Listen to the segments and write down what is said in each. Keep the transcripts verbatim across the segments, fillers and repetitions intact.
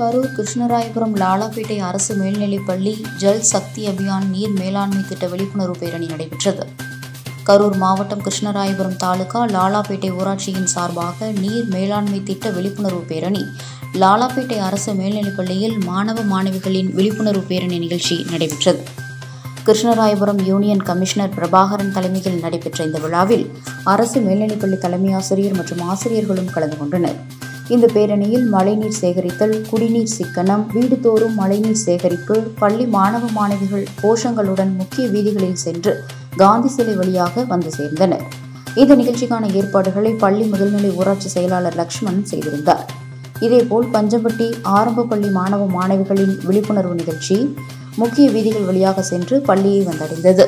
கரூர் கிருஷ்ணராயபுரம் லாலாபேட்டை அரசு மேல்நிலைப்பள்ளி ஜல் சக்தி அபியான் நீர் மேலாண்மை திட்ட விழிப்புணர்வு பேரணி நடைபெற்றது. கரூர் மாவட்டம் கிருஷ்ணராயபுரம் தாலுகா லாலாபேட்டை ஊராட்சியின் சார்பாக நீர் மேலாண்மை திட்ட விழிப்புணர்வு பேரணி லாலாபேட்டை அரசு மேல்நிலைப்பள்ளியில் மாணவ மாணவிகளின் விழிப்புணர்வு பேரணி நிகழ்ச்சி நடைபெற்றது. கிருஷ்ணராயபுரம் யூனியன் கமிஷனர் பிரபாகரன் தலைமையில் நடைபெற்ற இந்த விழாவில் அரசு மேல்நிலைப்பள்ளி தலைமை ஆசிரியர் மற்றும் ஆசிரியர்களும் கலந்து கொண்டனர். இந்த பேரணியில் மழைநீர் சேகரித்தல், குடிநீர் சிக்கனம், வீடுதோறும் மழைநீர் சேகரிப்பு, பள்ளி மாணவ மாணவிகள் கோஷங்களுடன் முக்கிய வீதிகளில் சென்று காந்தி சிலை வழியாக வந்து சேர்ந்தனர். இந்த நிகழ்ச்சிக்கான ஏற்பாடுகளை பள்ளி முதல்நிலை ஊராட்சி செயலாளர் லட்சுமண் செய்திருந்தார். இதேபோல் பஞ்சம்பட்டி ஆரம்ப பள்ளி மாணவ மாணவிகளின் விழிப்புணர்வு நிகழ்ச்சி முக்கிய வீதிகள் வழியாக சென்று பள்ளியை வந்தடைந்தது.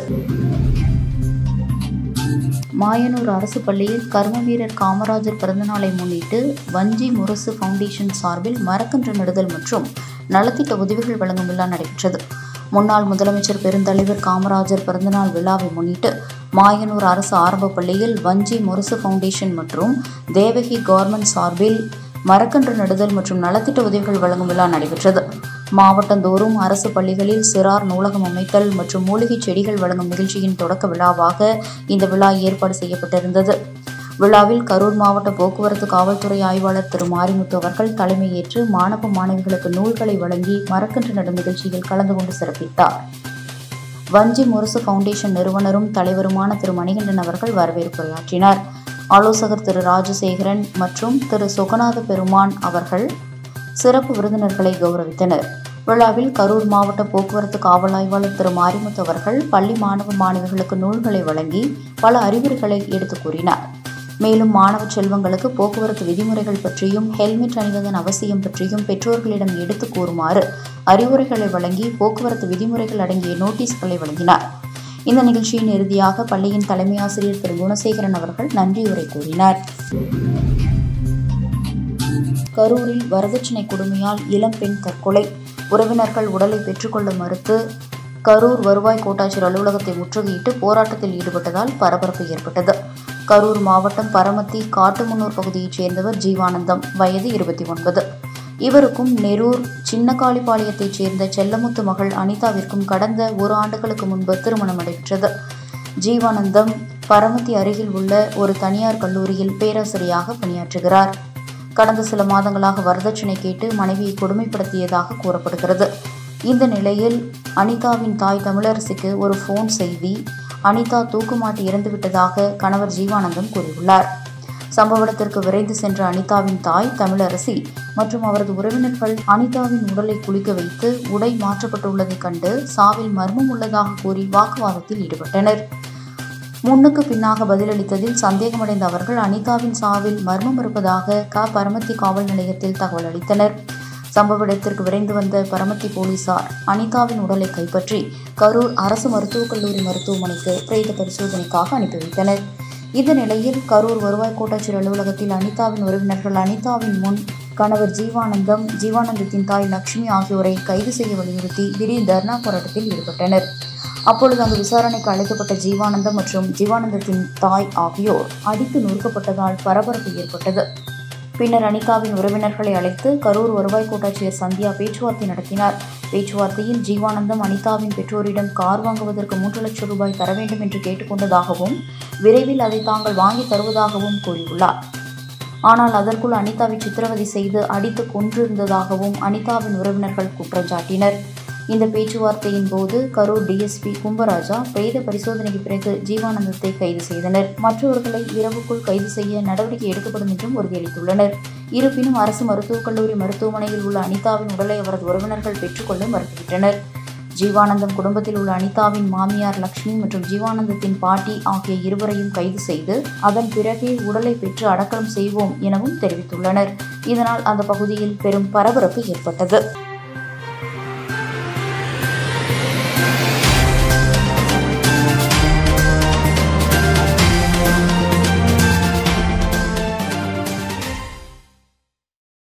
மாயனூர் அரசு பள்ளியில் கர்ம வீரர் காமராஜர் பிறந்தநாளை முன்னிட்டு வஞ்சி முரசு பவுண்டேஷன் சார்பில் மரக்கன்று நடுதல் மற்றும் நலத்திட்ட உதவிகள் வழங்கும் விழா நடைபெற்றது. முன்னாள் முதலமைச்சர் பெருந்தலைவர் காமராஜர் பிறந்தநாள் விழாவை முன்னிட்டு மாயனூர் அரசு ஆரம்ப பள்ளியில் வஞ்சி முரசு பவுண்டேஷன் மற்றும் தேவகி கவர்மெண்ட் சார்பில் மரக்கன்று நடுதல் மற்றும் நலத்திட்ட உதவிகள் வழங்கும் விழா நடைபெற்றது. மாவட்டந்தோறும் அரசு பள்ளிகளில் சிறார் நூலகம் அமைத்தல் மற்றும் மூலிகை செடிகள் வழங்கும் நிகழ்ச்சியின் தொடக்க விழாவாக இந்த விழா ஏற்பாடு செய்யப்பட்டிருந்தது. விழாவில் கரூர் மாவட்ட போக்குவரத்து காவல்துறை ஆய்வாளர் திரு மாரிமுத்து அவர்கள் தலைமையேற்று மாணவ மாணவிகளுக்கு நூல்களை வழங்கி மரக்கன்று நடும் நிகழ்ச்சியில் கலந்து கொண்டு சிறப்பித்தார். வஞ்சி முரசு பவுண்டேஷன் நிறுவனரும் தலைவருமான திரு மணிகண்டன் அவர்கள் வரவேற்புரையாற்றினார். ஆலோசகர் திரு ராஜசேகரன் மற்றும் திரு சொகநாத பெருமான் அவர்கள் சிறப்பு விருந்தினர்களை கௌரவித்தனர். விழாவில் கரூர் மாவட்ட போக்குவரத்து காவல் ஆய்வாளர் திரு மாரிமுத்து அவர்கள் பள்ளி மாணவ மாணவிகளுக்கு நூல்களை வழங்கி பல அறிவுரைகளை எடுத்துக் கூறினார். மேலும் மாணவ செல்வங்களுக்கு போக்குவரத்து விதிமுறைகள் பற்றியும் ஹெல்மெட் அணிவதன் அவசியம் பற்றியும் பெற்றோர்களிடம் எடுத்துக் கூறுமாறு அறிவுரைகளை வழங்கி போக்குவரத்து விதிமுறைகள் அடங்கிய நோட்டீஸ்களை வழங்கினார். இந்த நிகழ்ச்சியின் இறுதியாக பள்ளியின் தலைமை ஆசிரியர் திரு குணசேகரன் அவர்கள் நன்றியுரை கூறினார். கரூரில் வரதட்சணை கொடுமையால் இளம்பெண் தற்கொலை. உறவினர்கள் உடலை பெற்றுக்கொள்ள மறுத்து கரூர் வருவாய் கோட்டாட்சியர் அலுவலகத்தை முற்றுகையிட்டு போராட்டத்தில் ஈடுபட்டதால் பரபரப்பு ஏற்பட்டது. கரூர் மாவட்டம் பரமத்தி காட்டுமன்னூர் பகுதியைச் சேர்ந்தவர் ஜீவானந்தம், வயது இருபத்தி ஒன்பது. இவருக்கும் நெரூர் சின்னகாளிபாளையத்தைச் சேர்ந்த செல்லமுத்து மகள் அனிதாவிற்கும் கடந்த ஒரு ஆண்டுகளுக்கு முன்பு திருமணம் நடைபெற்றது. ஜீவானந்தம் பரமத்தி அருகில் உள்ள ஒரு தனியார் கல்லூரியில் பேராசிரியராக பணியாற்றுகிறார். கடந்த சில மாதங்களாக வரதட்சணை கேட்டு மனைவியை கொடுமைப்படுத்தியதாக கூறப்படுகிறது. இந்த நிலையில் அனிதாவின் தாய் தமிழரசிக்கு ஒரு போன் செய்தி அனிதா தூக்குமாட்டி இறந்துவிட்டதாக கணவர் ஜீவானந்தம் கூறியுள்ளார். சம்பவ இடத்திற்கு விரைந்து சென்ற அனிதாவின் தாய் தமிழரசி மற்றும் அவரது உறவினர்கள் அனிதாவின் உடலை குளிக்க வைத்து உடை மாற்றப்பட்டுள்ளதைக் கண்டு சாவில் மர்மம் உள்ளதாக கூறி வாக்குவாதத்தில் ஈடுபட்டனர். முன்னுக்கு பின்னாக பதிலளித்ததில் சந்தேகமடைந்த அவர்கள் அனிதாவின் சாவில் மர்மம் இருப்பதாக க பரமத்தி காவல் நிலையத்தில் தகவல் அளித்தனர். சம்பவ இடத்திற்கு விரைந்து வந்த பரமத்தி போலீசார் அனிதாவின் உடலை கைப்பற்றி கரூர் அரசு மருத்துவக் கல்லூரி மருத்துவமனைக்கு பிரேத பரிசோதனைக்காக அனுப்பி வைத்தனர். இந்த நிலையில் கரூர் வருவாய் கோட்டாட்சியர் அலுவலகத்தில் அனிதாவின் உறவினர்கள் அனிதாவின் முன் கணவர் ஜீவானந்தம், ஜீவானந்தத்தின் தாய் லட்சுமி ஆகியோரை கைது செய்ய வலியுறுத்தி திடீர் தர்ணா போராட்டத்தில் ஈடுபட்டனர். அப்பொழுது அங்கு விசாரணைக்கு அழைக்கப்பட்ட ஜீவானந்தம் மற்றும் ஜீவானந்தத்தின் தாய் ஆகியோர் அடித்து நொறுக்கப்பட்டதால் பரபரப்பு ஏற்பட்டது. பின்னர் அனிதாவின் உறவினர்களை அழைத்து கரூர் வருவாய் கோட்டாட்சியர் சந்தியா பேச்சுவார்த்தை நடத்தினார். பேச்சுவார்த்தையில் ஜீவானந்தம் அனிதாவின் பெற்றோரிடம் கார் வாங்குவதற்கு மூன்று லட்சம் ரூபாய் தர வேண்டும் என்று கேட்டுக்கொண்டதாகவும் விரைவில் அதை தாங்கள் வாங்கி தருவதாகவும் கூறியுள்ளார். ஆனால் அதற்குள் அனிதாவை சித்திரவதை செய்து அடித்து கொன்றிருந்ததாகவும் அனிதாவின் உறவினர்கள் குற்றம் சாட்டினர். இந்த பேச்சுவார்த்தையின் போது கரூர் டிஎஸ்பி கும்பராஜா பிரேத பரிசோதனைக்கு பிறகு ஜீவானந்தத்தை கைது செய்தனர். மற்றவர்களை இரவுக்குள் கைது செய்ய நடவடிக்கை எடுக்கப்படும் என்றும் உறுதியளித்துள்ளனர். இருப்பினும் அரசு மருத்துவக் கல்லூரி மருத்துவமனையில் உள்ள அனிதாவின் உடலை அவரது உறவினர்கள் பெற்றுக்கொள்ள மறுத்துவிட்டனர். ஜீவானந்தம் குடும்பத்தில் உள்ள அனிதாவின் மாமியார் லட்சுமி மற்றும் ஜீவானந்தத்தின் பாட்டி ஆகிய இருவரையும் கைது செய்து அதன் பிறகே உடலை பெற்று அடக்கம் செய்வோம் எனவும் தெரிவித்துள்ளனர். இதனால் அந்த பகுதியில் பெரும் பரபரப்பு ஏற்பட்டது.